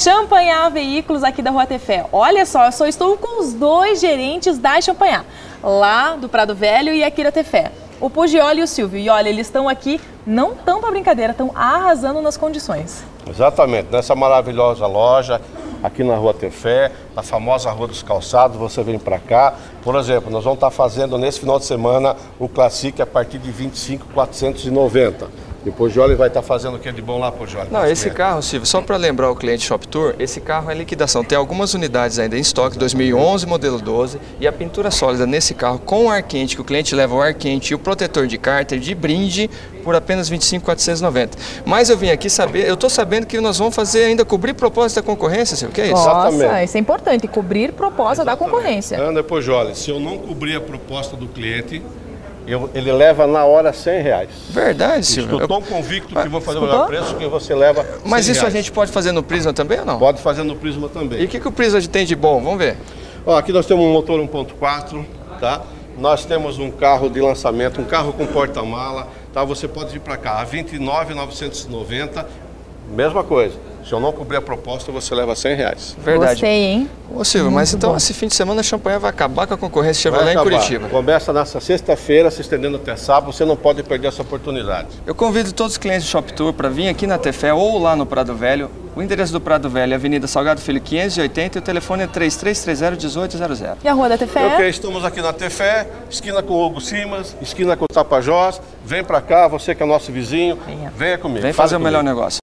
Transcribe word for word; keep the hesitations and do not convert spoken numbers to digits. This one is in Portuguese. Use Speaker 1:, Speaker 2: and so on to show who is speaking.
Speaker 1: Champanhar Veículos aqui da Rua Tefé. Olha só, eu só estou com os dois gerentes da Champanhar, lá do Prado Velho e aqui da Tefé. O Pugioli e o Silvio. E olha, eles estão aqui, não tão para brincadeira, estão arrasando nas condições.
Speaker 2: Exatamente, nessa maravilhosa loja, aqui na Rua Tefé, na famosa Rua dos Calçados, você vem para cá. Por exemplo, nós vamos estar fazendo nesse final de semana o Classic a partir de vinte e cinco mil quatrocentos e noventa. E o Pugioli vai estar fazendo o que de bom lá, Pugioli?
Speaker 3: Não, esse carro, Silvio, só para lembrar o cliente Shop Tour, esse carro é liquidação. Tem algumas unidades ainda em estoque, dois mil e onze, modelo doze, e a pintura sólida nesse carro com o ar quente, que o cliente leva o ar quente e o protetor de cárter de brinde por apenas vinte e cinco mil quatrocentos e noventa. Mas eu vim aqui saber, eu estou sabendo que nós vamos fazer ainda cobrir proposta da concorrência, Silvio, o que é isso?
Speaker 1: Nossa,
Speaker 2: Exatamente.
Speaker 1: isso é importante, cobrir proposta
Speaker 2: Exatamente.
Speaker 1: da concorrência.
Speaker 2: Anda, Pugioli, se eu não cobrir a proposta do cliente, Eu, ele leva na hora cem reais.
Speaker 3: Verdade, Silvio.
Speaker 2: Estou tão convicto que vou fazer o
Speaker 1: Escutou?
Speaker 2: melhor preço que você leva
Speaker 3: Mas
Speaker 2: cem
Speaker 3: isso a
Speaker 2: reais.
Speaker 3: gente pode fazer no Prisma também ou não?
Speaker 2: Pode fazer no Prisma também.
Speaker 3: E o que, que o Prisma tem de bom? Vamos ver.
Speaker 2: Ó, aqui nós temos um motor um ponto quatro, tá? Nós temos um carro de lançamento, um carro com porta-mala, tá? Você pode vir para cá a vinte e nove mil novecentos e noventa, mesma coisa. Se eu não cobrir a proposta, você leva cem reais.
Speaker 3: Verdade.
Speaker 1: Gostei, hein?
Speaker 3: Ô Silvio,
Speaker 1: Muito
Speaker 3: mas então
Speaker 1: bom.
Speaker 3: esse fim de semana a Champanhar vai acabar com a concorrência
Speaker 2: Vai
Speaker 3: Chevrolet em
Speaker 2: acabar.
Speaker 3: Curitiba.
Speaker 2: Começa nessa sexta-feira, se estendendo até sábado, você não pode perder essa oportunidade.
Speaker 3: Eu convido todos os clientes do Shop Tour para vir aqui na Tefé ou lá no Prado Velho. O endereço do Prado Velho é Avenida Salgado Filho quinhentos e oitenta e o telefone é três três três zero, um oito zero zero.
Speaker 1: E a Rua da Tefé?
Speaker 2: Ok, estamos aqui na Tefé, esquina com o Hugo Simas, esquina com o Tapajós. Vem pra cá, você que é nosso vizinho,
Speaker 1: Venha.
Speaker 2: venha comigo.
Speaker 3: Vem
Speaker 2: fale
Speaker 3: fazer o
Speaker 2: comigo.
Speaker 3: melhor negócio.